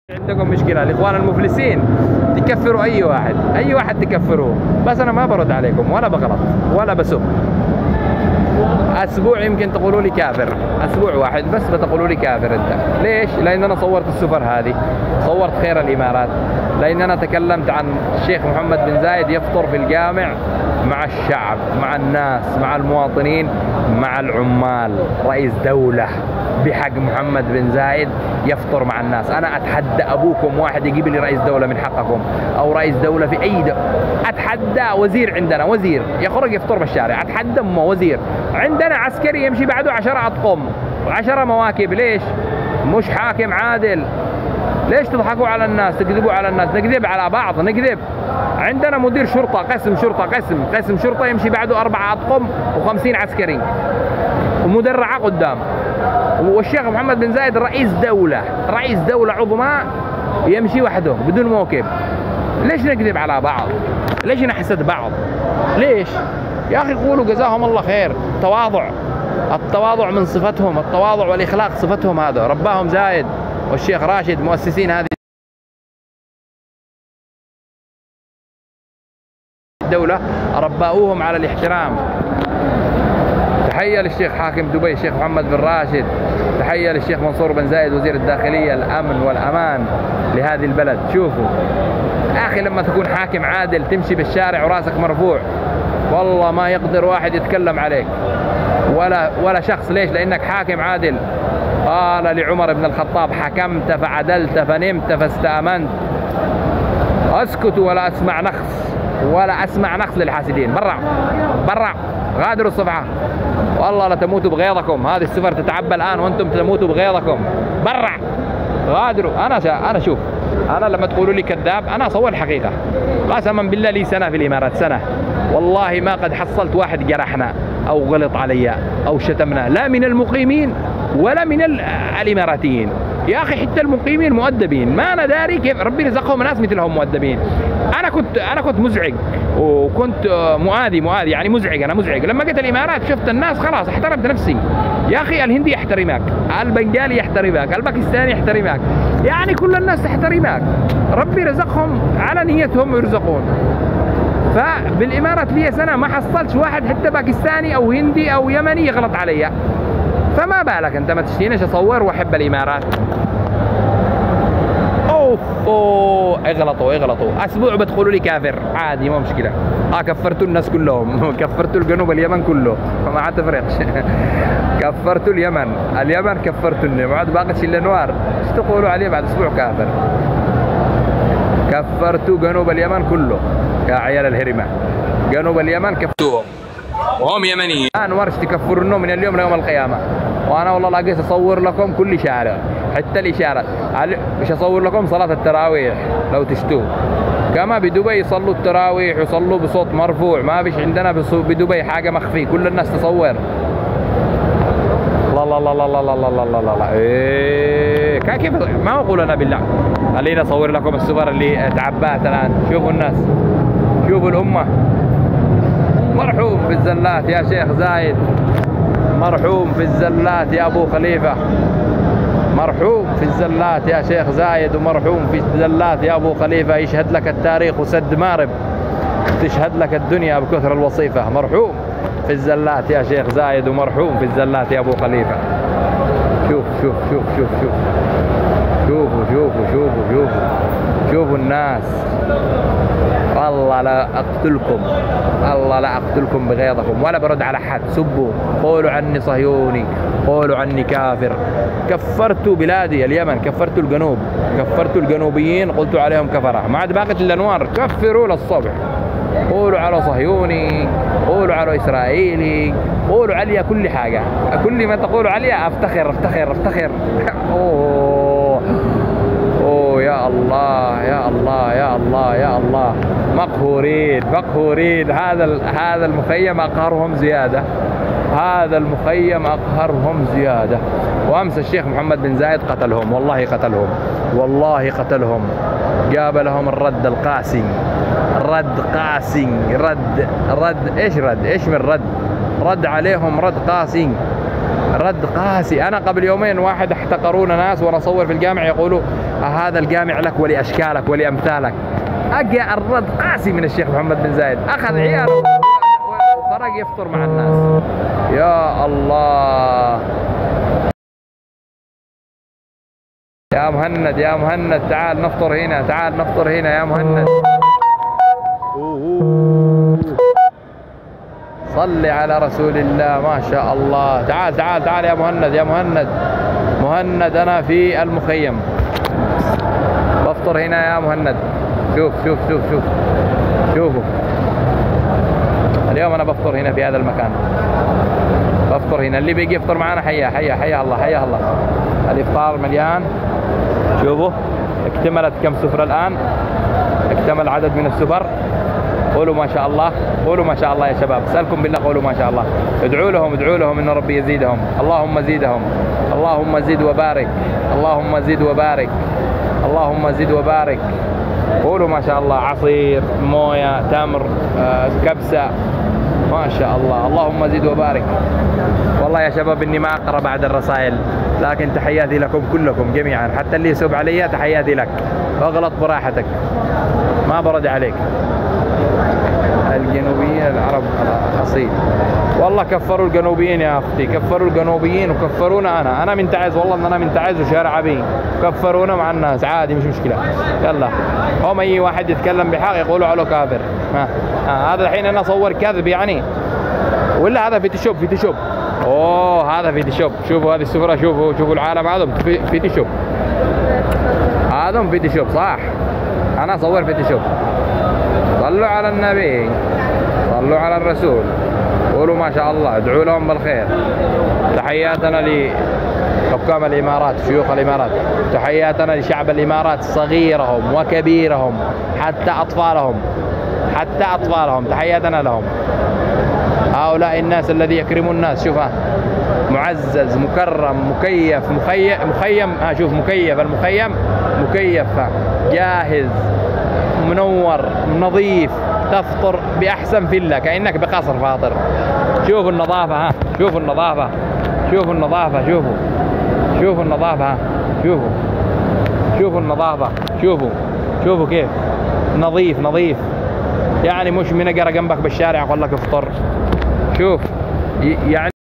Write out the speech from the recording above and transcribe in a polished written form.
عندكم مشكلة الإخوان المفلسين تكفروا أي واحد تكفروه، بس أنا ما برد عليكم ولا بغلط ولا بسب. أسبوع يمكن تقولوا لي كافر، أسبوع واحد بس بتقولوا لي كافر أنت. ليش؟ لأن أنا صورت السفر هذه، صورت خير الإمارات، لأن أنا تكلمت عن الشيخ محمد بن زايد يفطر في الجامع مع الشعب، مع الناس، مع المواطنين، مع العمال. رئيس دولة بحق محمد بن زايد يفطر مع الناس. أنا أتحدى أبوكم واحد يجيب لي رئيس دولة من حقكم، أو رئيس دولة في أي دولة. أتحدى وزير، عندنا وزير يخرج يفطر بالشارع، أتحدى وزير. عندنا عسكري يمشي بعده 10 أطقم و10 مواكب. ليش؟ مش حاكم عادل. ليش تضحكوا على الناس، تكذبوا على الناس، نكذب على بعض، نكذب. عندنا مدير شرطة، قسم شرطة، قسم شرطة يمشي بعده 4 أطقم و50 عسكري ومدرعة قدام. والشيخ محمد بن زايد رئيس دولة عظمى يمشي وحده بدون موكب. ليش نكذب على بعض؟ ليش نحسد بعض؟ ليش؟ يا أخي قولوا جزاهم الله خير. التواضع من صفتهم، التواضع والإخلاق صفتهم، هذا رباهم زايد والشيخ راشد مؤسسين هذه الدولة، رباؤوهم على الاحترام. تحية للشيخ حاكم دبي الشيخ محمد بن راشد، تحية للشيخ منصور بن زايد وزير الداخلية، الأمن والأمان لهذه البلد. شوفوا يا أخي لما تكون حاكم عادل تمشي بالشارع وراسك مرفوع، والله ما يقدر واحد يتكلم عليك ولا شخص. ليش؟ لأنك حاكم عادل. قال لعمر بن الخطاب: حكمت فعدلت فنمت فاستأمنت. اسكت ولا أسمع نخس للحاسدين. برع غادروا الصفحة، والله لا تموتوا بغيظكم. هذه السفر تتعبى الآن وأنتم تموتوا بغيظكم. برع غادروا. أنا شوف، أنا لما تقولوا لي كذاب أنا أصور الحقيقة. قسما بالله لي سنة في الإمارات، سنة والله ما قد حصلت واحد جرحنا أو غلط علي أو شتمنا، لا من المقيمين ولا من الإماراتيين. يا أخي حتى المقيمين مؤدبين، ما أنا داري كيف ربي رزقهم ناس مثلهم مؤدبين. أنا كنت مزعج وكنت مؤذي يعني مزعج. أنا مزعج لما جيت الإمارات شفت الناس خلاص احترمت نفسي. يا أخي الهندي يحترمك، البنغالي يحترمك، الباكستاني يحترمك، يعني كل الناس تحترمك. ربي رزقهم على نيتهم يرزقون. فبالإمارات لي سنة ما حصلتش واحد حتى باكستاني أو هندي أو يمني يغلط علي، فما بالك أنت ما تشتينيش أصور وأحب الإمارات. أوه اغلطوا. أسبوع بتقولوا لي كافر، عادي ما مشكلة. كفرتوا الناس كلهم كفرتوا الجنوب، اليمن كله، فما عاد تفرقش. كفرتوا اليمن كفرتوني، ما عاد باقتش إلا نوار. ايش تقولوا عليه بعد أسبوع كافر؟ كفرتوا جنوب اليمن كله يا عيال الهرمة. جنوب اليمن كفرتوهم وهم يمنيين. الآن ورش تكفرونه من اليوم ليوم القيامة. وأنا والله لاقيت أصور لكم كل شارع حتى الإشارة. مش أصور لكم صلاة التراويح لو تشتوا، كما بدبي يصلوا التراويح ويصلوا بصوت مرفوع. ما فيش عندنا بدبي حاجة مخفي، كل الناس تصور. الله إيه كيف ما أقول أنا بالله. خليني أصور لكم السفر اللي تعبأت الآن. شوفوا الناس، شوفوا الأمة. مرحوم في الزلات يا شيخ زايد، مرحوم في الزلات يا أبو خليفة، مرحوم في الزلات يا شيخ زايد، ومرحوم في الزلات يا أبو خليفة. يشهد لك التاريخ وسد مارب، تشهد لك الدنيا بكثر الوصيفة. مرحوم في الزلات يا شيخ زايد، ومرحوم في الزلات يا أبو خليفة. شوفوا الناس. والله لا أقتلكم بغيظكم، ولا برد على حد. سبوا، قولوا عني صهيوني، قولوا عني كافر. كفرتوا بلادي اليمن، كفرتوا الجنوب، كفرتوا الجنوبيين، قلتوا عليهم كفرة. ما عاد باقت إلا أنوار. كفروا للصبح، قولوا على صهيوني، قولوا على إسرائيلي، قولوا عليا كل حاجة. كل ما تقولوا عليا أفتخر. أوه يا الله. مقهورين. هذا المخيم أقهرهم زيادة. وأمس الشيخ محمد بن زايد قتلهم، والله قتلهم. جاب لهم الرد القاسي، ايش من رد عليهم، رد قاسي. رد قاسي. أنا قبل يومين واحد احتقرونا ناس وأنا أصور في الجامع يقولوا هذا الجامع لك ولأشكالك ولأمثالك. أجا الرد قاسي من الشيخ محمد بن زايد، أخذ عياله وخرج يفطر مع الناس. يا الله يا مهند، يا مهند تعال نفطر هنا، تعال نفطر هنا يا مهند. صل على رسول الله ما شاء الله. تعال تعال تعال يا مهند، يا مهند. مهند أنا في المخيم بفطر هنا يا مهند. شوف شوف شوف شوف شوفوا اليوم أنا بفطر هنا في هذا المكان، بفطر هنا. اللي بيجي يفطر معنا حياه حياه حياه الله حياه الله. الإفطار مليان. شوفوا اكتملت كم سفرة الآن؟ اكتمل عدد من السفر. قولوا ما شاء الله، قولوا ما شاء الله يا شباب، اسألكم بالله قولوا ما شاء الله. ادعوا لهم، ادعوا لهم ان ربي يزيدهم. اللهم زيدهم، اللهم زد وبارك، اللهم زد وبارك، اللهم زد وبارك. قولوا ما شاء الله. عصير، مويه، تمر، كبسة، ما شاء الله. اللهم زد وبارك. والله يا شباب اني ما اقرا بعد الرسائل، لكن تحياتي لكم كلكم جميعا، حتى اللي يسب علي تحياتي لك. اغلط براحتك ما برد عليك. الجنوبيين العرب اصيل. والله كفروا الجنوبيين يا اختي، كفروا الجنوبيين وكفرونا. انا من تعز، والله ان انا من تعز وشارع عبين، كفرونا مع الناس عادي مش مشكله. يلا هم اي واحد يتكلم بحق يقولوا عليه كافر. هذا الحين انا اصور كذب يعني، ولا هذا فيتوشوب؟ فيتوشوب. اوه هذا فيتوشوب. شوفوا هذه السفره، شوفوا شوفوا العالم هذا فيتوشوب، هذا فيتوشوب صح. انا اصور فيتوشوب. صلوا على النبي، صلوا على الرسول، قولوا ما شاء الله، ادعوا لهم بالخير. تحياتنا لحكام الامارات، شيوخ الامارات، تحياتنا لشعب الامارات صغيرهم وكبيرهم حتى اطفالهم، حتى اطفالهم تحياتنا لهم. هؤلاء الناس الذي يكرمون الناس. شوف معزز مكرم مكيف مخيم. شوف مكيف، المخيم مكيف جاهز منور نظيف، تفطر بأحسن فيلا كأنك بقصر فاطر. شوفوا النظافة، شوفوا النظافة، شوفوا النظافة، شوفوا شوفوا النظافة، شوفوا شوفوا النظافة، شوفوا شوفوا كيف نظيف نظيف يعني، مش من اقرا جنبك بالشارع اقول لك افطر. شوف يعني